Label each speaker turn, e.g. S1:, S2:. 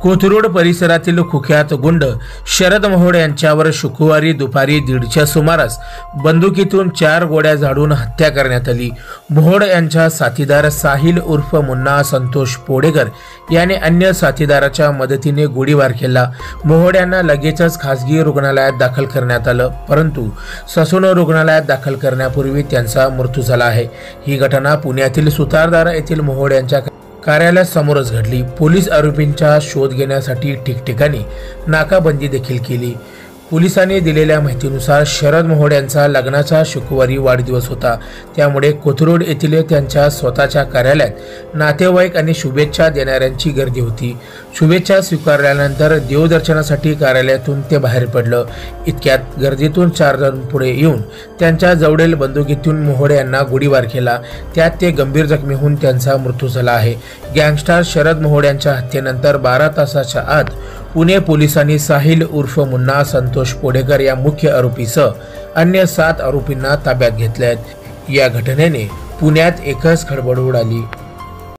S1: कोथरूड परिसरातील कुख्यात गुंड शरद मोहोड यांच्यावर शुक्रवारी दुपारी 1:30च्या सुमारास बंदुकीतून 4 गोळ्या झाडून हत्या करण्यात आली। मोहोड यांच्या साथीदार साहिल उर्फ मुन्ना संतोष पोडेकर याने अन्य साथीदाराच्या मदतीने गोळीबार केला। मोहोड यांना लगेचच खासगी रुग्णालयात दाखल करण्यात आलं, परंतु ससून रुग्णालयात दाखल करण्यापूर्वी त्यांचा मृत्यू झाला आहे। ही घटना पुण्यातील सुतारदारा येथील मोहोड यांच्या कार्यालयासमोरच घडली। पोलीस आरोपींचा शोध घेण्यासाठी ठिकठिकाणी नाकाबंदी देखील केली। पोलिसांनी दिलेल्या माहितीनुसार शरद मोहोड यांचा लग्नाचा शुक्रवारी वाढदिवस होता, त्यामुळे कोथरूड येथील त्यांच्या स्वतःच्या कार्यालयात नातेवाईक आणि शुभेच्छा देणाऱ्यांची गर्दी होती। शुभेच्छा स्वीकारल्यानंतर देवदर्शनासाठी कार्यालयातून ते बाहेर पडलं। इतक्यात गर्दीतून 4 जण पुढे येऊन त्यांच्या जवळील बंदुकीतून मोहोड यांना गोळीबार केला, त्यात ते गंभीर जखमी होऊन त्यांचा मृत्यू झाला आहे। गँगस्टर शरद मोहोड यांच्या हत्येनंतर 12 तासाच्या आत पुणे पोलिसांनी साहिल उर्फ मुन्ना संतोष पोडेकर या मुख्य आरोपीसह अन्य 7 आरोपींना ताब्यात घेतले आहेत। या घटनेने पुण्यात एकच खळबळ उडाली।